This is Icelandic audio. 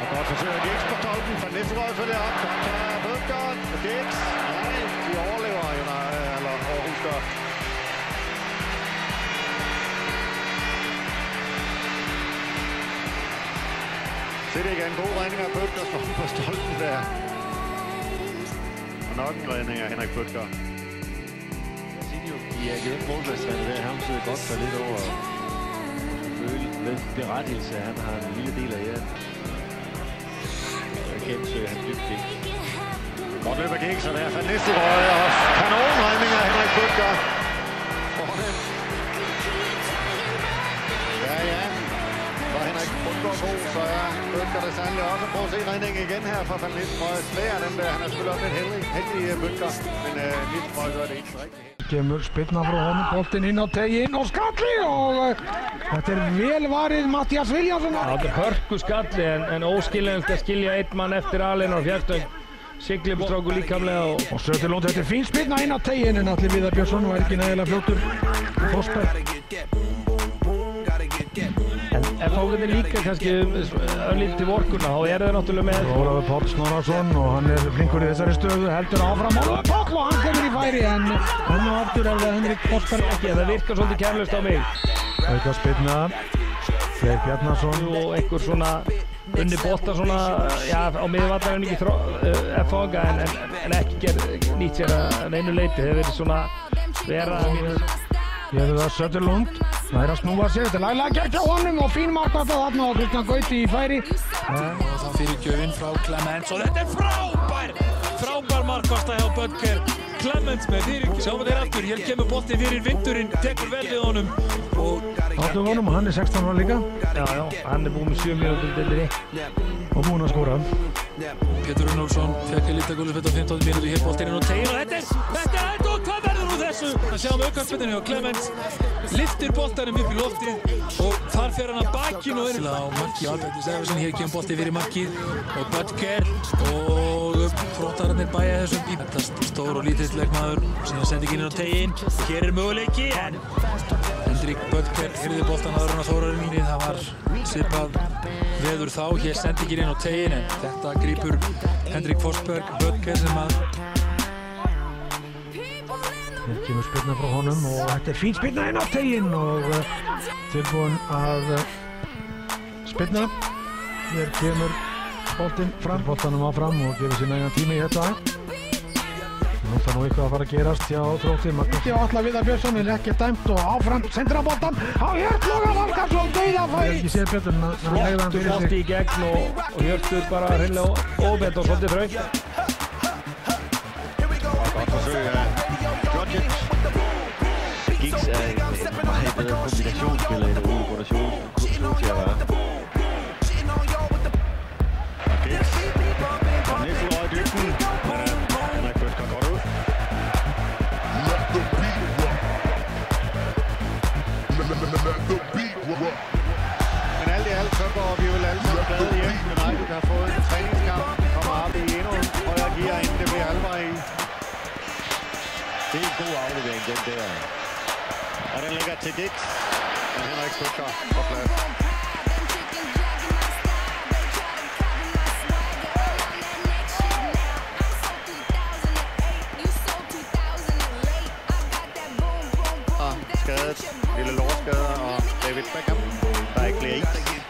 Og godt forsøg af Giggs på tolken. Van Nistelrooy følger op. Godt tager Bødgaard. Giggs. Nej, de overlever eller Aarhus gør. Se det igen. God redning af Bødgaard står på stolpen der. Og nok en redning af Henrik Bødgaard. De er givet målmandstræner der. Han sidder godt for lidt over med berettigelse. Han har en lille del af jer. Kensø, han dybt ikke. Godt løber Giggs, og der er Van Nistelrooy og kanonredning af Henrik Bødgaard. Ja. Var Henrik Bødgaard god, så er Bødgaard det sandelig også. Prøv at se redningen igen her fra Van Nistelrooy. Slæger den der. Han er selvfølgelig også lidt heldig Bødgaard, men Nistelrooy gør det ikke rigtigt. Kemur spilna frá honum, boltinn inn á teginn og skalli og þetta vel varið Matthías Vilhjálmsson. Það hörku skalli en óskiljanlegt að skilja einn mann eftir alinn á fjartöng. Siglibstráku líkamlega og Söderlund, þetta fín spilna inn á teginn en Atli Viðar Björnsson var ekki nægilega fljótur. Forsberg. En fókuðin líka kannski örlítið vorkunna, þá þeir náttúrulega með Ólafur Páll Snorrason og hann flinkur í þessari stöðu, heldur áfram Ólafur Páll og hann kemur í færi en hann aftur ef það Henrik Forsberg ekki, það virkar svolítið kærlaust á mig. Auka spilna, Freyr Bjarnason og einhver svona unni bolta svona, já, á miðvallarinn ekki FH en ekki nýtt sér að neinu leiti, þeir verið svona vera Gefur það Söderlund, nær að snúa sér, þetta er laglega gert hjá honum og fín markvætta þarna og Kristján Gauti í færi. Og það fyrir gjöfin frá Clemens og þetta er frábær markvætta hjá Bödker. Clemens með fyrir gjöfin. Sjáum við þeir aftur, hér kemur boltinn fyrir vindurinn, tekur vel við honum. Áttu honum og hann er 16 ára líka. Já, hann er búinn með 7 mínútur deildinni. Og búinn að skora. Pétur Runólfsson fekk að líta gólfið á 15 mínútur, hér boltinn inn á teginn og þetta er og hvað verður úr þessu? Það sjáum við aukarspenninu hjá Clemens, lyftir boltanum upp í loftið og þar fer hann að bakinu og inn á marki Albertus Eversson, hér kemur boltið fyrir markið og Bödker og fróttararnir bæja þessum í. Þetta stór og lítill leikmaður, síðan sendingin inn á teginn, hér er möguleiki en Henrik Bödker heyrði boltan aður hann að Þórarinn, það var svipað veður þá, hér sendingin inn á teginn en þetta grípur Henrik Forsberg, Bödker sem að Hér kemur spilna frá honum og þetta er fín spilna inn á teginn og tilbúinn að spilna. Hér kemur boltinn fram, boltanum áfram og gefur sér nægan tími í þetta. Nú þarf nú eitthvað að fara að gerast hjá Þrótti. Magnusi og Atli Viðar Björnsson er ekki dæmt og áfram sendir hann boltan á Hjörtloga Valgarðsson, dauðafæri. Ég ekki séð betur en hann legði hann fyrir sig. Flott í gegn og Hjörtur bara hreinlega óbent og svolítið þröngt. Godt forsøg af Giggs er en meget bedre kombinationsspiller end Ole Gunnarsson kunne til at være. Giggs. Van Nistelrooy i dybden. Henrik Bødgaard godt ud. Men alt i alt så går vi vel alle sammen glade hjem. United har fået en træningskamp. Kommer op i endnu højere gear, inden det bliver alvor i. Det er en god aflevering, den der. Og den ligger til Giggs. Men Henrik Bødgaard på plads. Og skadet. Lille lårskade og David Beckham, der ikke bliver i.